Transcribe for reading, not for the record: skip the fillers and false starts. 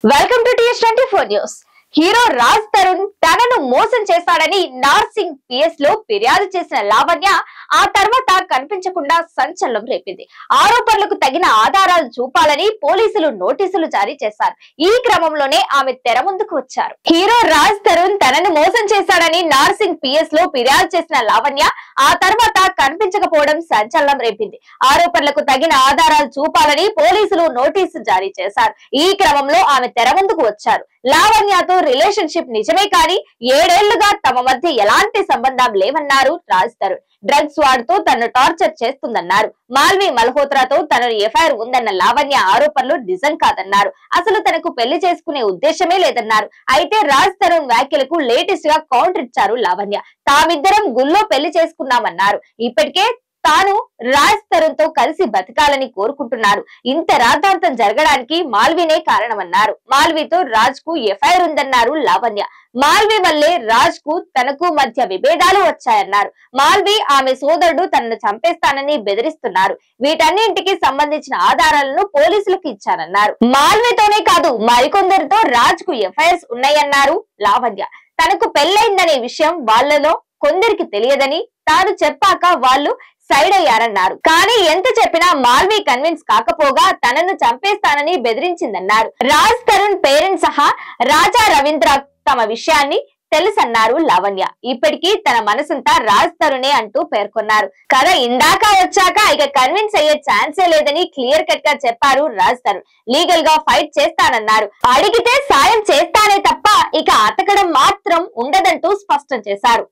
Welcome to TS24 news. Hero Raj Tarun తనను మోసం చేశాడని నార్సింగ్ పిఎస్ లో ఫిర్యాదు చేసిన లావణ్య ఆ తర్వాత కనిపించకుండా సంచలనం రేపింది. ఆరోపణలకు తగిన ఆధారాలు చూపాలని పోలీసులు నోటీసులు జారీ చేశారు. ఈ క్రమంలోనే ఆమె తెర ముందుకు వచ్చారు. హీరో రాజ్ తరుణ్ తనను మోసం చేశాడని నార్సింగ్ పిఎస్ లో ఫిర్యాదు చేసిన లావణ్య ఆ తర్వాత కనిపించకపోవడం సంచలనం రేపింది. ఆరోపణలకు తగిన ఆధారాలు చూపాలని పోలీసులు నోటీసు జారీ చేశారు. ఈ క్రమంలో ఆమె తెర ముందుకు వచ్చారు. లావణ్యతో రిలేషన్షిప్ నిజమే కానీ 7 ఏళ్లుగా తమ మధ్య ఎలాంటి సంబంధం లేవన్నారు రాజ్ తరుణ్. డ్రగ్స్ వాడుతూ తనను టార్చర్ చేస్తుందన్నారు. మాల్వి మల్హోత్రాతో తనను ఎఫ్ఐఆర్ ఉందన్న లావణ్య ఆరోపణలు నిజం కాదన్నారు. అసలు తనకు పెళ్లి చేసుకునే ఉద్దేశమే లేదన్నారు. అయితే రాజ్ తరుణ్ వ్యాఖ్యలకు లేటెస్ట్ గా కౌంటర్ ఇచ్చారు లావణ్య. తామిద్దరం గుల్లో పెళ్లి చేసుకున్నామన్నారు. ఇప్పటికే తాను రాజ్ తరుణ్ తో కలిసి బతకాలని కోరుకుంటున్నారు. ఇంత రాద్ధాంతం జరగడానికి మాల్వీనే కారణమన్నారు. మాల్వీతో రాజ్ కు ఎఫ్ఐఆర్ ఉందన్నారు లావణ్య. మాల్వి వల్లే రాజ్ కు తనకు మధ్య విభేదాలు వచ్చాయన్నారు. మాల్వి ఆమె సోదరుడు తనను చంపేస్తానని బెదిరిస్తున్నారు. వీటన్నింటికి సంబంధించిన ఆధారాలను పోలీసులకు ఇచ్చారన్నారు. మాల్వితోనే కాదు మరికొందరితో రాజ్ కు ఎఫ్ఐఆర్స్ ఉన్నాయన్నారు లావణ్య. తనకు పెళ్లైందనే విషయం వాళ్లలో కొందరికి తెలియదని తాను చెప్పాక వాళ్ళు సైడ్ అయ్యారన్నారు. కానీ ఎంత చెప్పినా మాల్వి కన్విన్స్ కాకపోగా తనను చంపేస్తానని బెదిరించిందన్నారు. రాజ్ తరుణ్ పేరెంట్స్ సహా రాజా రవీంద్ర తమ విషయాన్ని తెలుసన్నారు లావణ్య. ఇప్పటికీ తన మనసంతా రాజ్ తరుణే అంటూ పేర్కొన్నారు. కథ ఇందాక వచ్చాక ఇక కన్విన్స్ అయ్యే ఛాన్సే లేదని క్లియర్ కట్ గా చెప్పారు రాజ్ తరుణ్. లీగల్ గా ఫైట్ చేస్తానన్నారు. అడిగితే సాయం చేస్తానే తప్ప ఇక అతకడం మాత్రం ఉండదంటూ స్పష్టం చేశారు.